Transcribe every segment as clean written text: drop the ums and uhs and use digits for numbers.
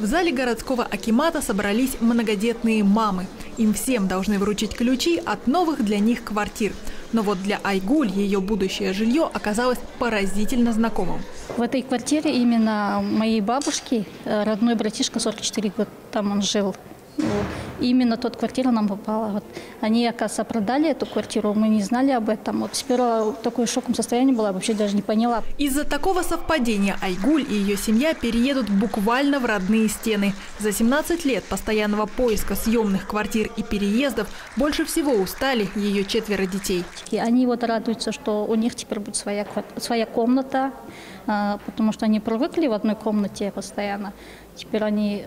В зале городского акимата собрались многодетные мамы. Им всем должны вручить ключи от новых для них квартир. Но вот для Айгуль ее будущее жилье оказалось поразительно знакомым. В этой квартире именно моей бабушки, родной братишка, 44 года там он жил. Именно тот квартира нам попала. Вот. Они, оказывается, продали эту квартиру, мы не знали об этом. Вот сперва в такой шоковом состоянии была, вообще даже не поняла. Из-за такого совпадения Айгуль и ее семья переедут буквально в родные стены. За 17 лет постоянного поиска съемных квартир и переездов больше всего устали ее 4 детей. И они вот радуются, что у них теперь будет своя комната, потому что они привыкли в одной комнате постоянно. Теперь они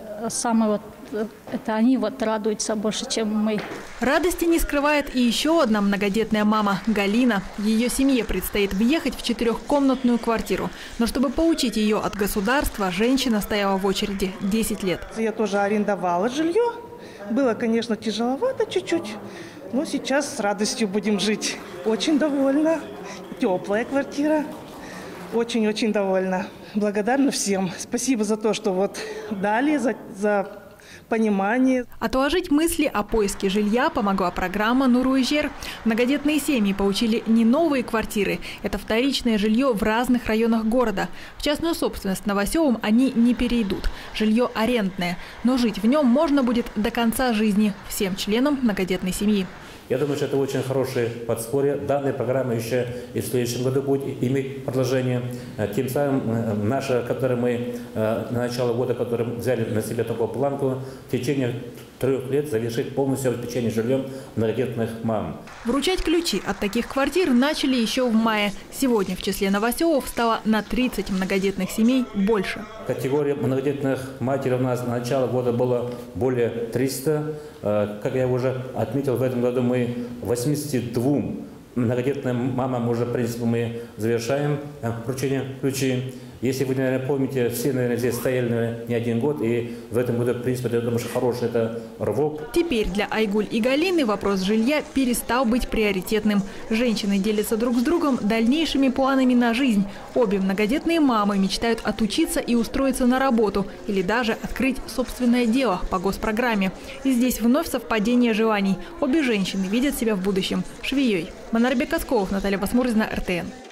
они радуются больше, чем мы. Радости не скрывает и еще одна многодетная мама – Галина. Ее семье предстоит въехать в 4-комнатную квартиру. Но чтобы получить ее от государства, женщина стояла в очереди 10 лет. Я тоже арендовала жилье. Было, конечно, тяжеловато чуть-чуть, но сейчас с радостью будем жить. Очень довольна. Теплая квартира. Очень-очень довольна. Благодарна всем. Спасибо за то, что вот дали, за понимание. Отложить мысли о поиске жилья помогла программа «Нуруйжер». Многодетные семьи получили не новые квартиры. Это вторичное жилье в разных районах города. В частную собственность Новоселом они не перейдут. Жилье арендное. Но жить в нем можно будет до конца жизни всем членам многодетной семьи. Я думаю, что это очень хорошее подспорье. Данная программа еще и в следующем году будет иметь продолжение. Тем самым наша, которую мы на начало года, который взяли на себя такую планку, в течение 3 лет завершить полностью обеспечение жильем многодетных мам. Вручать ключи от таких квартир начали еще в мае. Сегодня в числе новоселов стало на 30 многодетных семей больше. Категория многодетных матерей у нас на начало года было более 300. Как я уже отметил, в этом году мы 82 многодетным мамам уже, в принципе, мы завершаем вручение ключей. Если вы, наверное, помните, все, наверное, здесь стояли, наверное, не 1 год, и в этом году, в принципе, я думаю, что хороший это рывок. Теперь для Айгуль и Галины вопрос жилья перестал быть приоритетным. Женщины делятся друг с другом дальнейшими планами на жизнь. Обе многодетные мамы мечтают отучиться и устроиться на работу, или даже открыть собственное дело по госпрограмме. И здесь вновь совпадение желаний. Обе женщины видят себя в будущем швеей. Манарбек Асколов, Наталья Басмурзина, РТН.